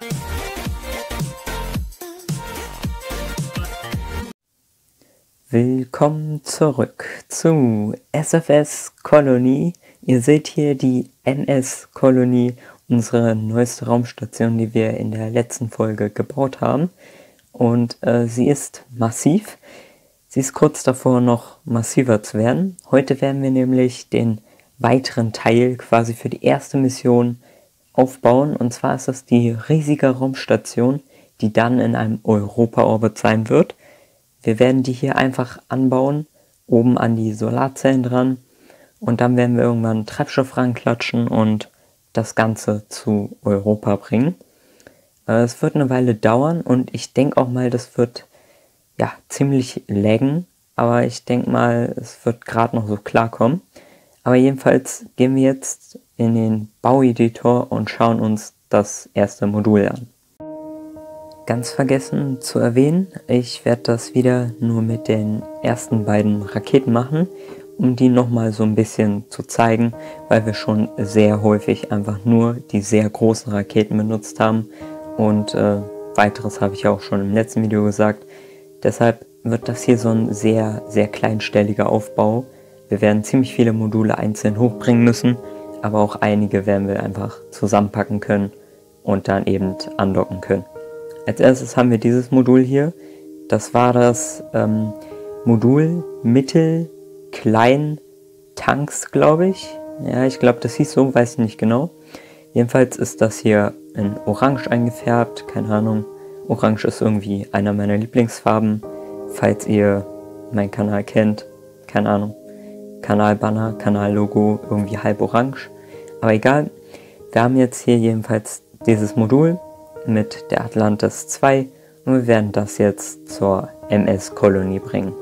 Willkommen zurück zu SFS Colony. Ihr seht hier die NS Colony, unsere neueste Raumstation, die wir in der letzten Folge gebaut haben. Und sie ist massiv. Sie ist kurz davor, noch massiver zu werden. Heute werden wir nämlich den weiteren Teil quasi für die erste Mission aufbauen. Und zwar ist das die riesige Raumstation, die dann in einem Europa-Orbit sein wird. Wir werden die hier einfach anbauen, oben an die Solarzellen dran. Und dann werden wir irgendwann ein Treibstoff ranklatschen und das Ganze zu Europa bringen. Es wird eine Weile dauern und ich denke auch mal, das wird ja ziemlich laggen. Aber ich denke mal, es wird gerade noch so klarkommen. Aber jedenfalls gehen wir jetzt in den Baueditor und schauen uns das erste Modul an. Ganz vergessen zu erwähnen, ich werde das wieder nur mit den ersten beiden Raketen machen, um die nochmal so ein bisschen zu zeigen, weil wir schon sehr häufig einfach nur die sehr großen Raketen benutzt haben und weiteres habe ich auch schon im letzten Video gesagt. Deshalb wird das hier so ein sehr, sehr kleinstelliger Aufbau. Wir werden ziemlich viele Module einzeln hochbringen müssen, aber auch einige werden wir einfach zusammenpacken können und dann eben andocken können. Als erstes haben wir dieses Modul hier. Das war das Modul Mittel-Klein-Tanks, glaube ich. Ja, ich glaube, das hieß so, weiß ich nicht genau. Jedenfalls ist das hier in Orange eingefärbt. Keine Ahnung. Orange ist irgendwie einer meiner Lieblingsfarben. Falls ihr meinen Kanal kennt. Keine Ahnung. Kanalbanner, Kanallogo, irgendwie halb orange. Aber egal. Wir haben jetzt hier jedenfalls dieses Modul mit der Atlantis 2 und wir werden das jetzt zur MS Colony bringen.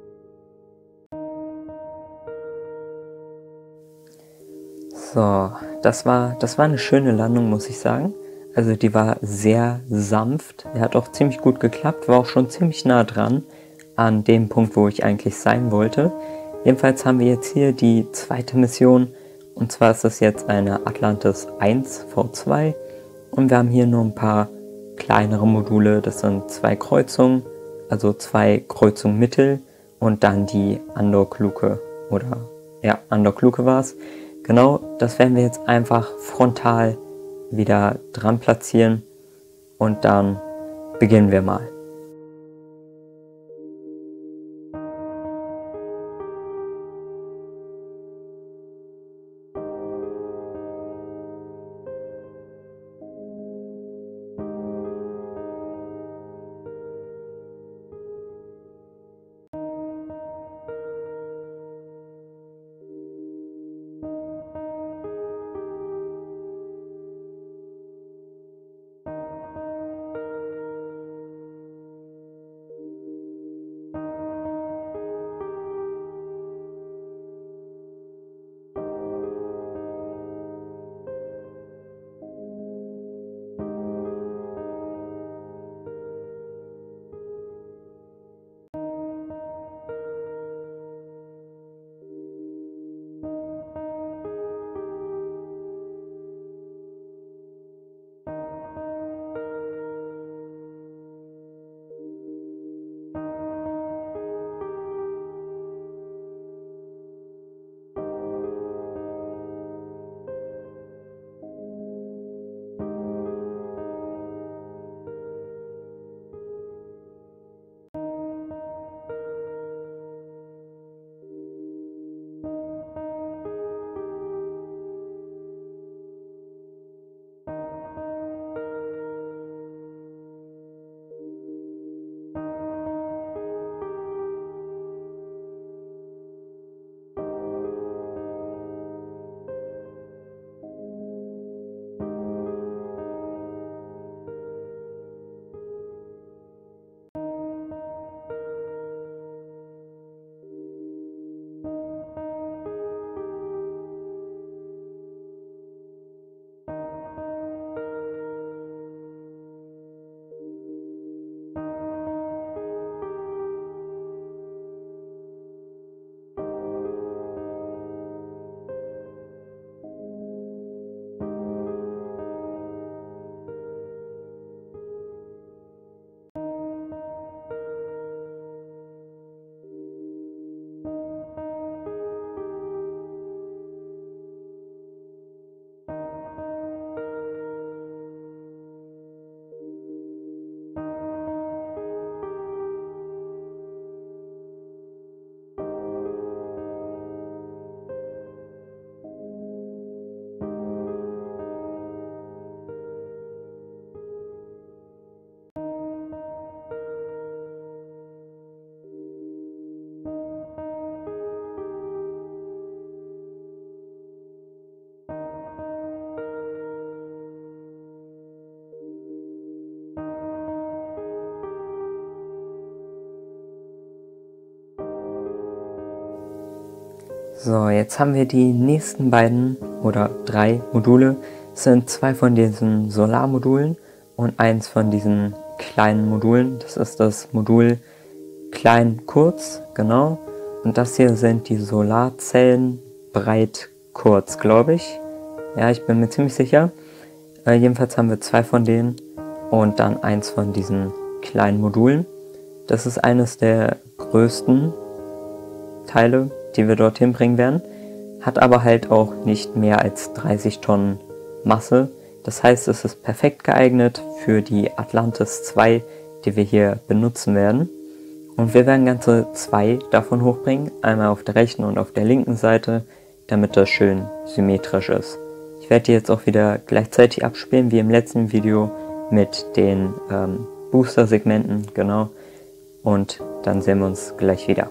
So, das war eine schöne Landung, muss ich sagen. Also die war sehr sanft. Er hat auch ziemlich gut geklappt, war auch schon ziemlich nah dran an dem Punkt, wo ich eigentlich sein wollte. Jedenfalls haben wir jetzt hier die zweite Mission. Und zwar ist das jetzt eine Atlantis 1 V2. Und wir haben hier nur ein paar kleinere Module. Das sind 2 Kreuzungen, also 2 Kreuzungen Mittel und dann die Andor-Kluke. Oder ja, Andor-Kluke war es. Genau, das werden wir jetzt einfach frontal wieder dran platzieren und dann beginnen wir mal. So, jetzt haben wir die nächsten beiden oder 3 Module. Es sind 2 von diesen Solarmodulen und eins von diesen kleinen Modulen. Das ist das Modul klein kurz, genau. Und das hier sind die Solarzellen breit kurz, glaube ich. Ja, ich bin mir ziemlich sicher. Jedenfalls haben wir 2 von denen und dann eins von diesen kleinen Modulen. Das ist eines der größten Teile, die wir dorthin bringen werden, hat aber halt auch nicht mehr als 30 Tonnen Masse. Das heißt, es ist perfekt geeignet für die Atlantis 2, die wir hier benutzen werden. Und wir werden ganze 2 davon hochbringen, einmal auf der rechten und auf der linken Seite, damit das schön symmetrisch ist. Ich werde die jetzt auch wieder gleichzeitig abspielen, wie im letzten Video mit den Booster-Segmenten, genau. Und dann sehen wir uns gleich wieder.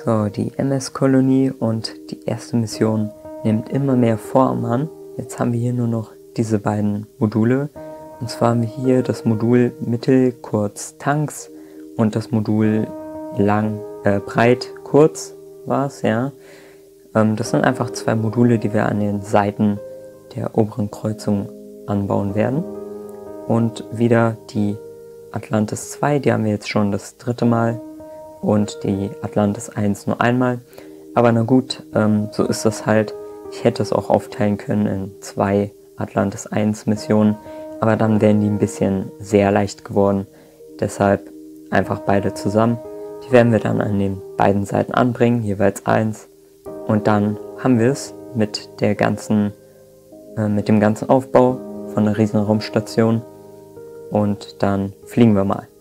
So, die MS-Kolonie und die erste Mission nimmt immer mehr Form an. Jetzt haben wir hier nur noch diese beiden Module. Und zwar haben wir hier das Modul Mittel, kurz Tanks, und das Modul breit, kurz war es, ja. Das sind einfach zwei Module, die wir an den Seiten der oberen Kreuzung anbauen werden. Und wieder die Atlantis 2, die haben wir jetzt schon das dritte Mal, und die Atlantis 1 nur einmal. Aber na gut, so ist das halt. Ich hätte es auch aufteilen können in 2 Atlantis 1 Missionen, aber dann wären die ein bisschen sehr leicht geworden. Deshalb einfach beide zusammen. Die werden wir dann an den beiden Seiten anbringen, jeweils 1. Und dann haben wir es mit dem ganzen Aufbau von einer riesen Raumstation. Und dann fliegen wir mal.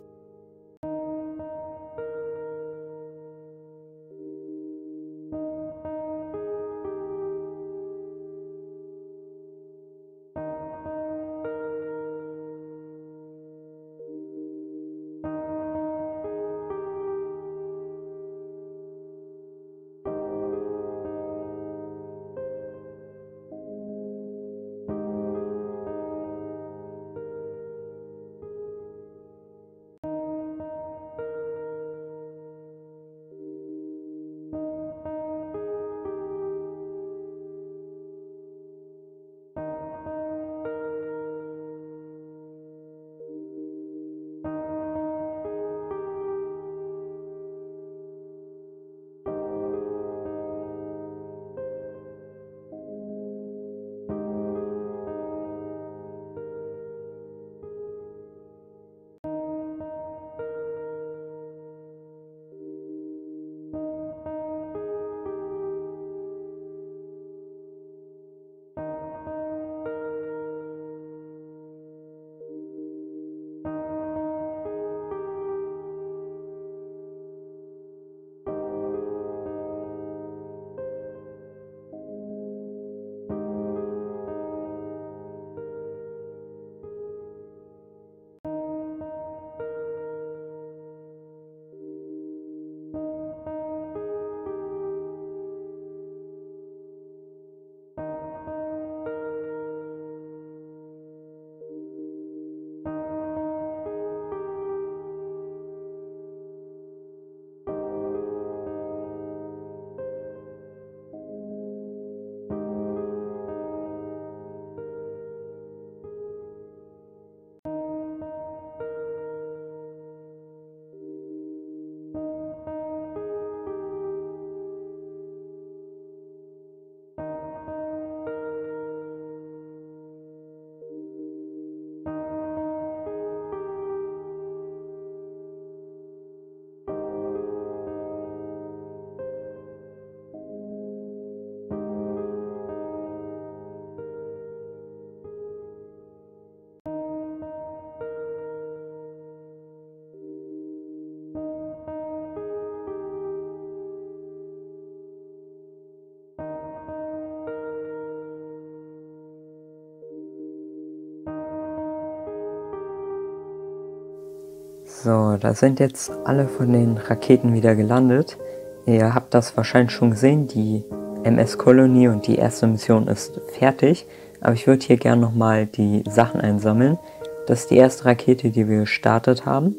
So, da sind jetzt alle von den Raketen wieder gelandet. Ihr habt das wahrscheinlich schon gesehen, die MS-Kolonie und die erste Mission ist fertig. Aber ich würde hier gerne nochmal die Sachen einsammeln. Das ist die erste Rakete, die wir gestartet haben.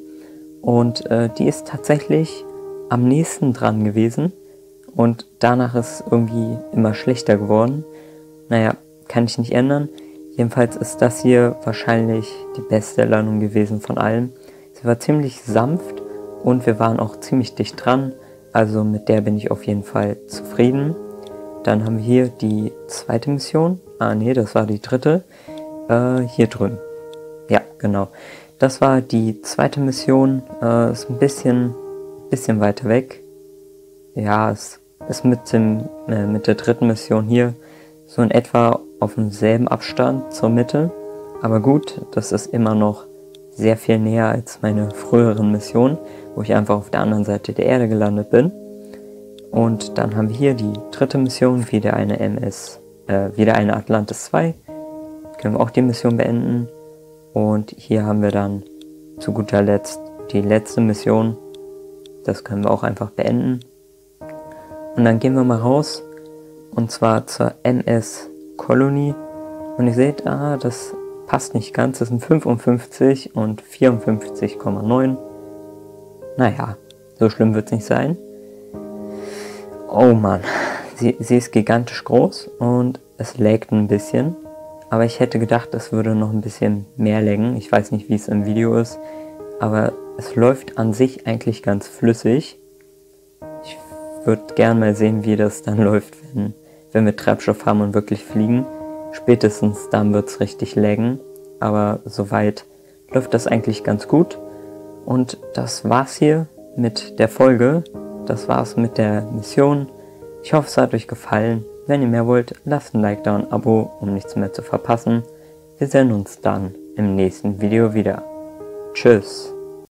Und die ist tatsächlich am nächsten dran gewesen. Und danach ist irgendwie immer schlechter geworden. Naja, kann ich nicht ändern. Jedenfalls ist das hier wahrscheinlich die beste Landung gewesen von allen. Sie war ziemlich sanft und wir waren auch ziemlich dicht dran. Also mit der bin ich auf jeden Fall zufrieden. Dann haben wir hier die zweite Mission. Ah nee, das war die dritte. Hier drüben. Ja, genau. Das war die zweite Mission. Ist ein bisschen weiter weg. Ja, es ist mit der dritten Mission hier so in etwa auf demselben Abstand zur Mitte. Aber gut, das ist immer noch sehr viel näher als meine früheren Missionen, wo ich einfach auf der anderen Seite der Erde gelandet bin. Und dann haben wir hier die dritte Mission, wieder eine Atlantis 2. Können wir auch die Mission beenden. Und hier haben wir dann zu guter Letzt die letzte Mission. Das können wir auch einfach beenden. Und dann gehen wir mal raus, und zwar zur NS Colony. Und ihr seht, das passt nicht ganz, das sind 55 und 54,9. Naja, so schlimm wird es nicht sein. Oh Mann, sie ist gigantisch groß und es laggt ein bisschen. Aber ich hätte gedacht, es würde noch ein bisschen mehr laggen. Ich weiß nicht, wie es im Video ist, aber es läuft an sich eigentlich ganz flüssig. Ich würde gern mal sehen, wie das dann läuft, wenn wir Treibstoff haben und wirklich fliegen. Spätestens dann wird es richtig laggen, aber soweit läuft das eigentlich ganz gut. Und das war's hier mit der Folge. Das war's mit der Mission. Ich hoffe, es hat euch gefallen. Wenn ihr mehr wollt, lasst ein Like da und ein Abo, um nichts mehr zu verpassen. Wir sehen uns dann im nächsten Video wieder. Tschüss.